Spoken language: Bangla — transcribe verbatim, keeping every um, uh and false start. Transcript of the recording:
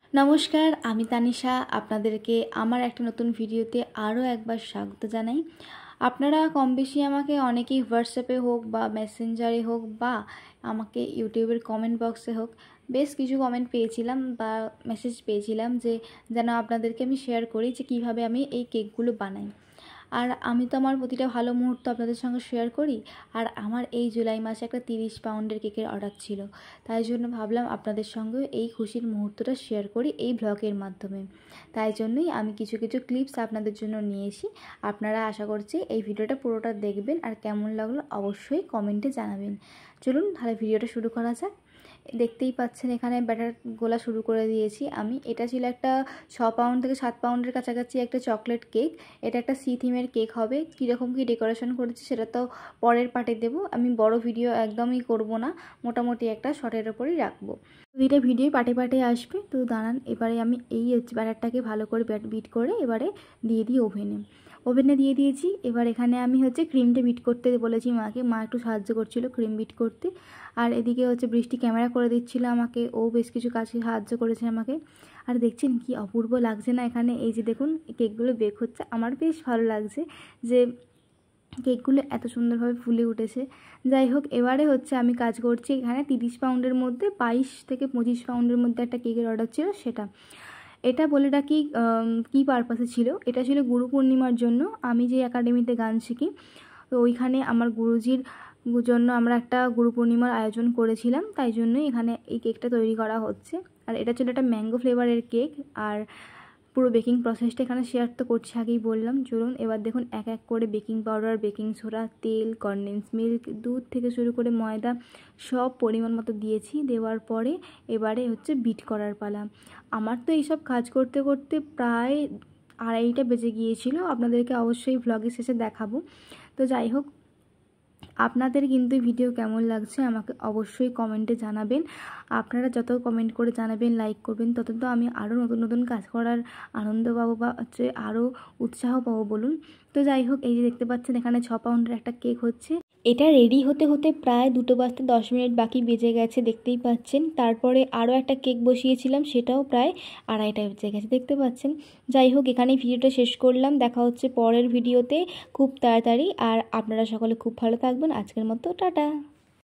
নমস্কার, আমি তানিশা। আপনাদেরকে আমার একটা নতুন ভিডিওতে আরও একবার স্বাগত জানাই। আপনারা কম বেশি আমাকে অনেকেই হোয়াটসঅ্যাপে হোক বা মেসেঞ্জারে হোক বা আমাকে ইউটিউবের কমেন্ট বক্সে হোক বেশ কিছু কমেন্ট পেয়েছিলাম বা মেসেজ পেয়েছিলাম যে যেন আপনাদেরকে আমি শেয়ার করি যে কীভাবে আমি এই কেকগুলো বানাই। আর আমি তো আমার প্রতিটা ভালো মুহূর্ত আপনাদের সঙ্গে শেয়ার করি। আর আমার এই জুলাই মাসে একটা তিরিশ পাউন্ডের কেকের অর্ডার ছিল, তাই জন্য ভাবলাম আপনাদের সঙ্গে এই খুশির মুহূর্তটা শেয়ার করি এই ব্লগের মাধ্যমে। তাই জন্যই আমি কিছু কিছু ক্লিপস আপনাদের জন্য নিয়েছি। আপনারা আশা করছি এই ভিডিওটা পুরোটা দেখবেন আর কেমন লাগলো অবশ্যই কমেন্টে জানাবেন। চলুন তাহলে ভিডিওটা শুরু করা যাক। দেখতেই পাচ্ছেন এখানে ব্যাটার গোলা শুরু করে দিয়েছি আমি। এটা ছিল একটা ছ পাউন্ড থেকে সাত পাউন্ডের কাছাকাছি একটা চকলেট কেক। এটা একটা সি থিমের কেক হবে। কীরকম কী ডেকোরেশন করেছি সেটা তো পরের পার্টে দেবো। আমি বড় ভিডিও একদমই করব না, মোটামুটি একটা শর্টের ওপরই রাখবো। দুইটা ভিডিও পার্টে পার্টে আসবে। তো দাঁড়ান, এবারে আমি এই ব্যাটারটাকে ভালো করে বিট করে এবারে দিয়ে দিই ওভেনে। ওভেনে দিয়ে দিয়েছি। এবার এখানে আমি হচ্ছে ক্রিমটা বিট করতে বলেছি মাকে। মা একটু সাহায্য করছিল ক্রিম বিট করতে। আর এদিকে হচ্ছে বৃষ্টি ক্যামেরা করে দিচ্ছিল আমাকে, ও বেশ কিছু কাজে সাহায্য করেছে আমাকে। আর দেখছেন কি অপূর্ব লাগছে না এখানে? এই যে দেখুন কেকগুলো বেক হচ্ছে, আমার বেশ ভালো লাগছে যে কেকগুলো এত সুন্দরভাবে ফুলে উঠেছে। যাই হোক, এবারে হচ্ছে আমি কাজ করছি এখানে তিরিশ পাউন্ডের মধ্যে বাইশ থেকে পঁচিশ পাউন্ডের মধ্যে একটা কেকের অর্ডার ছিল সেটা। এটা বলে রাখি কী পারপাসে ছিল। এটা ছিল গুরু পূর্ণিমার জন্য। আমি যে একাডেমিতে গান শিখি, তো ওইখানে আমার গুরুজির জন্য আমরা একটা গুরু পূর্ণিমার আয়োজন করেছিলাম, তাই জন্যই এখানে এই কেকটা তৈরি করা হচ্ছে। আর এটা ছিল একটা ম্যাঙ্গো ফ্লেভারের কেক। আর পুরো বেকিং প্রসেসটা এখানে শেয়ার তো করছি, আগেই বললাম। চলুন এবার দেখুন এক এক করে বেকিং পাউডার, বেকিং সোডা, তেল, কনডেন্স মিল্ক, দুধ থেকে শুরু করে ময়দা সব পরিমাণ মতো দিয়েছি। দেওয়ার পরে এবারে হচ্ছে বিট করার পালা। আমার তো এইসব কাজ করতে করতে প্রায় আড়াইটা বেজে গিয়েছিল। আপনাদেরকে অবশ্যই ভ্লগের শেষে দেখাবো। তো যাই হোক, আপনাদের কিন্তু ভিডিও কেমন লাগছে আমাকে অবশ্যই কমেন্টে জানাবেন। আপনারা যত কমেন্ট করে জানাবেন, লাইক করবেন, তত তো আমি আরও নতুন নতুন কাজ করার আনন্দ পাবো বা হচ্ছে আরও উৎসাহ পাবো বলুন। তো যাই হোক, এই যে দেখতে পাচ্ছেন এখানে ছ পাউন্ডের একটা কেক হচ্ছে। এটা রেডি হতে হতে প্রায় দুটো বাজতে দশ মিনিট বাকি বেজে গেছে, দেখতেই পাচ্ছেন। তারপরে আরও একটা কেক বসিয়েছিলাম, সেটাও প্রায় আড়াইটা বেজে গেছে, দেখতে পাচ্ছেন। যাই হোক, এখানেই ভিডিওটা শেষ করলাম। দেখা হচ্ছে পরের ভিডিওতে খুব তাড়াতাড়ি। আর আপনারা সকলে খুব ভালো থাকবেন। আজকের মতো টাটা।